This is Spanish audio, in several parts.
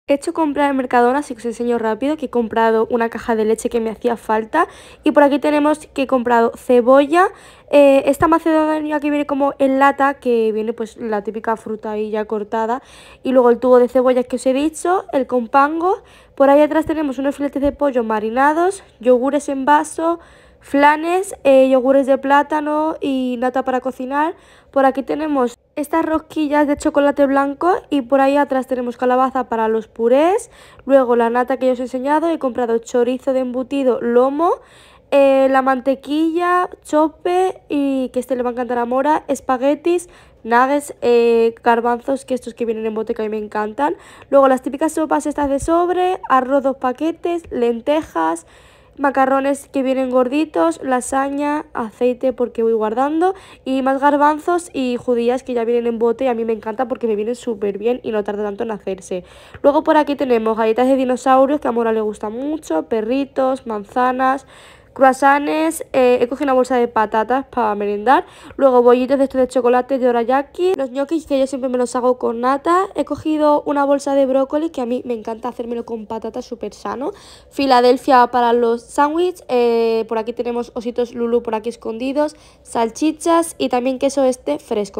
He hecho comprar en Mercadona, así que os enseño rápido, que he comprado una caja de leche que me hacía falta. Y por aquí tenemos que he comprado cebolla, esta macedonia que viene como en lata, que viene pues la típica fruta ahí ya cortada. Y luego el tubo de cebollas que os he dicho, el compango. Por ahí atrás tenemos unos filetes de pollo marinados, yogures en vaso, flanes, yogures de plátano y nata para cocinar. Por aquí tenemos estas rosquillas de chocolate blanco y por ahí atrás tenemos calabaza para los purés. Luego la nata que ya os he enseñado, he comprado chorizo de embutido, lomo, la mantequilla, chope y que este le va a encantar a Mora, espaguetis, nuggets, garbanzos, que estos que vienen en bote que a mí me encantan. Luego las típicas sopas estas de sobre, arroz 2 paquetes, lentejas, macarrones que vienen gorditos, lasaña, aceite porque voy guardando y más garbanzos y judías que ya vienen en bote y a mí me encanta porque me vienen súper bien y no tarda tanto en hacerse. Luego por aquí tenemos galletas de dinosaurios que a Mora le gusta mucho, perritos, manzanas, croissants, he cogido una bolsa de patatas para merendar, luego bollitos de estos de chocolate de orayaki, los ñoquis que yo siempre me los hago con nata, he cogido una bolsa de brócoli que a mí me encanta hacérmelo con patatas súper sano, Filadelfia para los sándwiches, por aquí tenemos ositos Lulu por aquí escondidos, salchichas y también queso este fresco.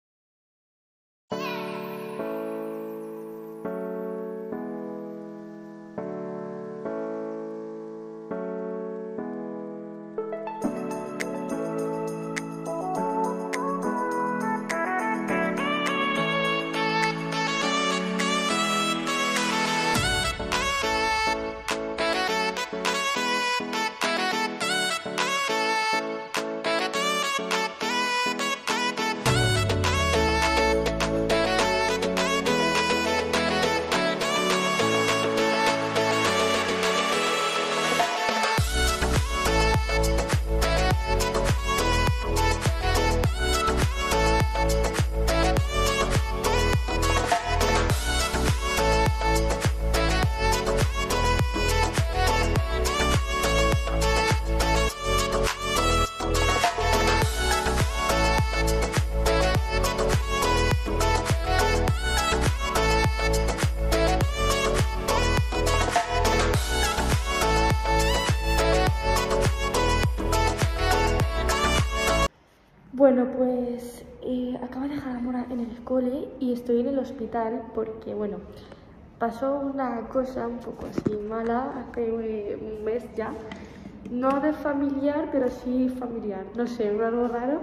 Bueno, pues acabo de dejar a Mora en el cole y estoy en el hospital porque, bueno, pasó una cosa un poco así mala hace un mes ya. No de familiar, pero sí familiar. No sé, algo raro.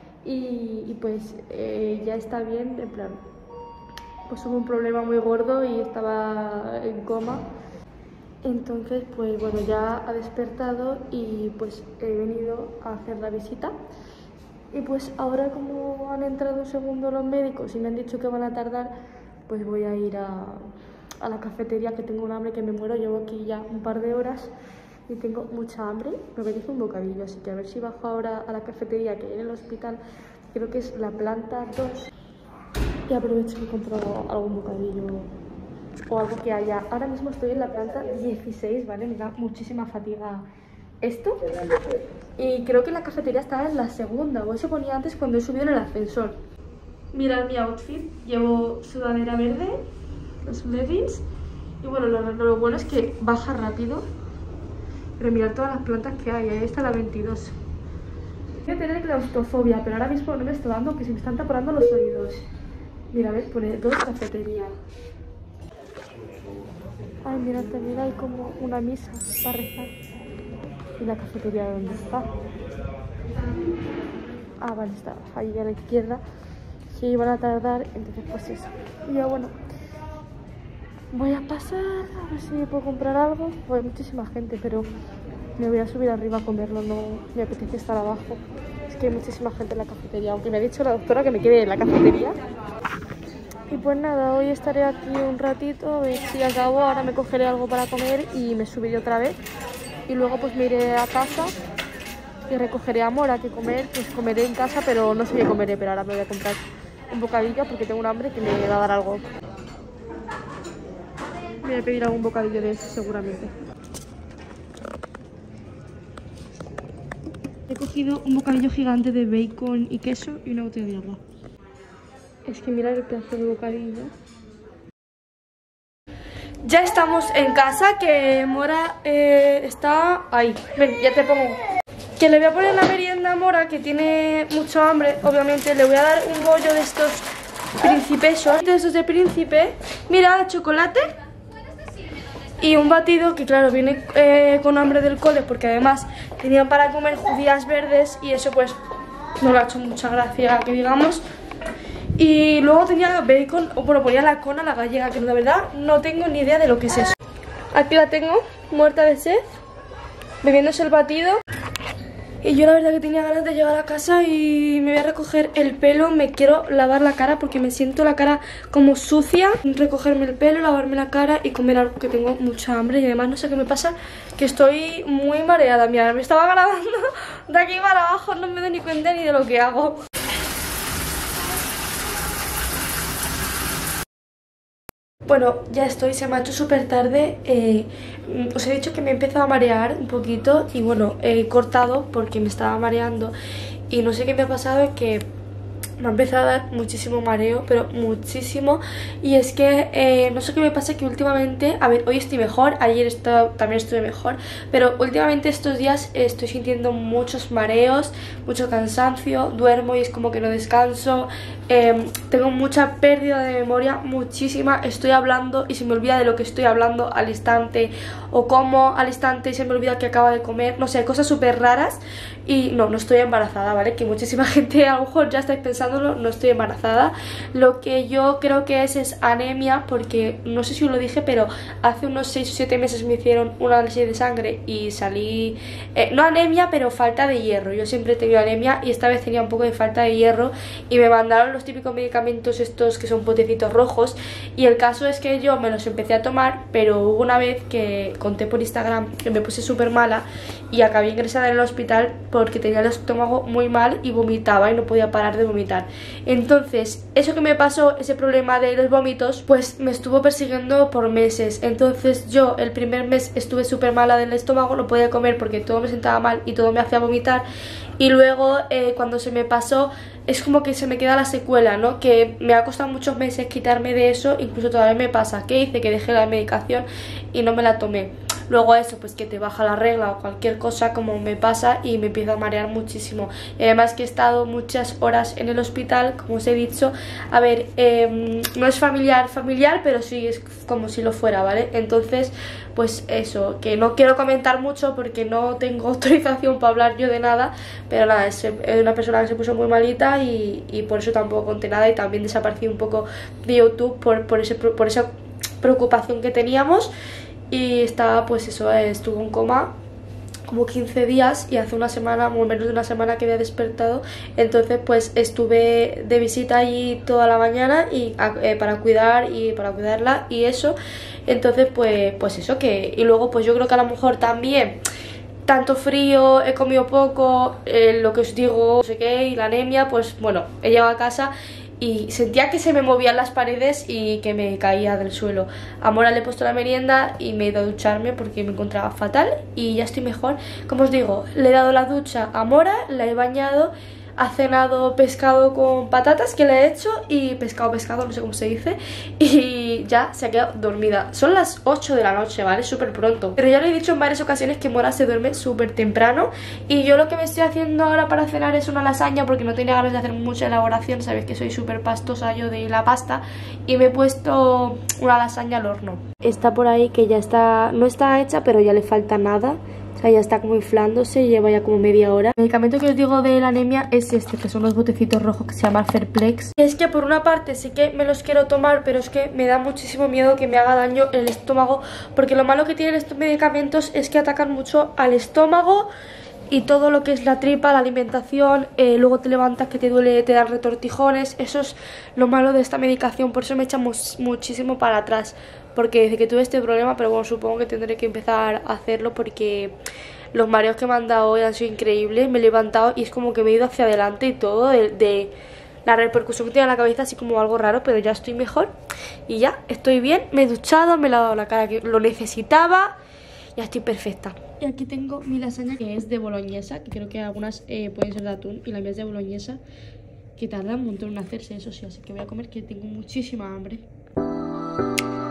Y pues ya está bien, en plan, pues hubo un problema muy gordo y estaba en coma. Entonces, pues bueno, ya ha despertado y pues he venido a hacer la visita. Y pues ahora como han entrado un segundo los médicos y me han dicho que van a tardar, pues voy a ir a la cafetería, que tengo un hambre que me muero. Llevo aquí ya un par de horas y tengo mucha hambre. Me apetece un bocadillo, así que a ver si bajo ahora a la cafetería que hay en el hospital, creo que es la planta 2, y aprovecho y compro algún bocadillo o algo que haya. Ahora mismo estoy en la planta 16, ¿vale? Me da muchísima fatiga esto. Y creo que la cafetería estaba en la segunda, o eso ponía antes cuando he subido en el ascensor. Mirad mi outfit, llevo sudadera verde, los leggings, y bueno, lo bueno es que baja rápido. Pero mirad todas las plantas que hay, ahí está la 22. Voy a tener claustrofobia, pero ahora mismo no me está dando, que se me están taponando los oídos. Mira, ves, pone 2 cafetería. Ay, mirad, también hay como una misa para rezar. ¿Y la cafetería dónde está? Ah, vale, está ahí a la izquierda. Sí, van a tardar, entonces pues eso. Y ya bueno, voy a pasar a ver si me puedo comprar algo. Hay muchísima gente, pero me voy a subir arriba a comerlo, no me apetece estar abajo. Es que hay muchísima gente en la cafetería, aunque me ha dicho la doctora que me quede en la cafetería. Y pues nada, hoy estaré aquí un ratito, a ver si acabo. Ahora me cogeré algo para comer y me subiré otra vez. Y luego pues me iré a casa y recogeré a Mora, que comer, pues comeré en casa, pero no sé qué comeré, pero ahora me voy a comprar un bocadillo porque tengo un hambre que me va a dar algo. Me voy a pedir algún bocadillo de eso seguramente. He cogido un bocadillo gigante de bacon y queso y una botella de agua. Es que mirad el pedazo de bocadillo. Ya estamos en casa, que Mora está ahí. Ven, ya te pongo. Que le voy a poner la merienda a Mora, que tiene mucho hambre. Obviamente le voy a dar un bollo de estos principesos, de esos de príncipe. Mira, chocolate y un batido que claro, viene con hambre del cole, porque además tenían para comer judías verdes y eso pues no le ha hecho mucha gracia, que digamos. Y luego tenía bacon, o bueno, ponía la cona, la gallega, que de verdad no tengo ni idea de lo que es eso. Aquí la tengo, muerta de sed, bebiéndose el batido. Y yo la verdad que tenía ganas de llegar a casa y me voy a recoger el pelo. Me quiero lavar la cara porque me siento la cara como sucia. Recogerme el pelo, lavarme la cara y comer algo, que tengo mucha hambre. Y además no sé qué me pasa, que estoy muy mareada. Mira, me estaba grabando de aquí para abajo, no me doy ni cuenta ni de lo que hago. Bueno, ya estoy, se me ha hecho súper tarde. Os he dicho que me he empezado a marear un poquito y bueno, he cortado porque me estaba mareando y no sé qué me ha pasado, es que me ha empezado a dar muchísimo mareo, pero muchísimo. Y es que no sé qué me pasa, que últimamente, a ver, hoy estoy mejor, ayer también estuve mejor, pero últimamente estos días estoy sintiendo muchos mareos, mucho cansancio, duermo y es como que no descanso. Tengo mucha pérdida de memoria, muchísima. Estoy hablando y se me olvida de lo que estoy hablando al instante, o como al instante y se me olvida que acaba de comer, no sé, cosas súper raras. Y no estoy embarazada, ¿vale? Que muchísima gente a lo mejor ya estáis pensándolo, no estoy embarazada. Lo que yo creo que es anemia, porque no sé si os lo dije, pero hace unos 6 o 7 meses me hicieron un análisis de sangre y salí, no anemia, pero falta de hierro. Yo siempre he tenido anemia y esta vez tenía un poco de falta de hierro y me mandaron los típicos medicamentos estos que son potecitos rojos. Y el caso es que yo me los empecé a tomar, pero hubo una vez que conté por Instagram que me puse súper mala y acabé ingresada en el hospital porque tenía el estómago muy mal y vomitaba y no podía parar de vomitar. Entonces, eso que me pasó, ese problema de los vómitos, pues me estuvo persiguiendo por meses. Entonces yo el primer mes estuve súper mala del estómago, no podía comer porque todo me sentaba mal y todo me hacía vomitar. Y luego cuando se me pasó, es como que se me queda la secuela, ¿no? Que me ha costado muchos meses quitarme de eso, incluso todavía me pasa. ¿Qué hice? Que dejé la medicación y no me la tomé. Luego eso, pues que te baja la regla o cualquier cosa, como me pasa, y me empiezo a marear muchísimo. Y además que he estado muchas horas en el hospital, como os he dicho. A ver, no es familiar, pero sí es como si lo fuera, ¿vale? Entonces, pues eso, que no quiero comentar mucho porque no tengo autorización para hablar yo de nada. Pero nada, es una persona que se puso muy malita y por eso tampoco conté nada. Y también desaparecí un poco de YouTube por esa preocupación que teníamos. Y estaba, pues eso, estuvo en coma como 15 días y hace una semana, o menos de una semana que había despertado. Entonces pues estuve de visita allí toda la mañana y para cuidarla y eso. Entonces pues eso, que y luego pues yo creo que a lo mejor también tanto frío, he comido poco, lo que os digo, no sé qué, y la anemia, pues bueno, he llegado a casa y sentía que se me movían las paredes y que me caía del suelo. A Mora le he puesto la merienda y me he ido a ducharme porque me encontraba fatal y ya estoy mejor. Como os digo, le he dado la ducha a Mora, la he bañado, ha cenado pescado con patatas que le he hecho y pescado, no sé cómo se dice, y ya se ha quedado dormida. Son las 8 de la noche, ¿vale? Súper pronto. Pero ya le he dicho en varias ocasiones que Mora se duerme súper temprano y yo lo que me estoy haciendo ahora para cenar es una lasaña porque no tenía ganas de hacer mucha elaboración. Sabéis que soy súper pastosa yo de la pasta y me he puesto una lasaña al horno. Está por ahí, que ya está, no está hecha, pero ya le falta nada. O sea, ya está como inflándose, lleva ya como media hora. El medicamento que os digo de la anemia es este, que son los botecitos rojos, que se llama Ferplex. Y es que por una parte sí que me los quiero tomar, pero es que me da muchísimo miedo que me haga daño el estómago, porque lo malo que tienen estos medicamentos es que atacan mucho al estómago y todo lo que es la tripa, la alimentación. Luego te levantas que te duele, te dan retortijones. Eso es lo malo de esta medicación, por eso me echamos muchísimo para atrás, porque desde que tuve este problema, pero bueno, supongo que tendré que empezar a hacerlo porque los mareos que me han dado hoy han sido increíbles. Me he levantado y es como que me he ido hacia adelante y todo, de la repercusión que tiene en la cabeza, así como algo raro, pero ya estoy mejor y ya estoy bien. Me he duchado, me he lavado la cara, que lo necesitaba, ya estoy perfecta. Y aquí tengo mi lasaña, que es de boloñesa, que creo que algunas pueden ser de atún y la mía es de boloñesa, que tarda un montón en hacerse, eso sí, así que voy a comer, que tengo muchísima hambre.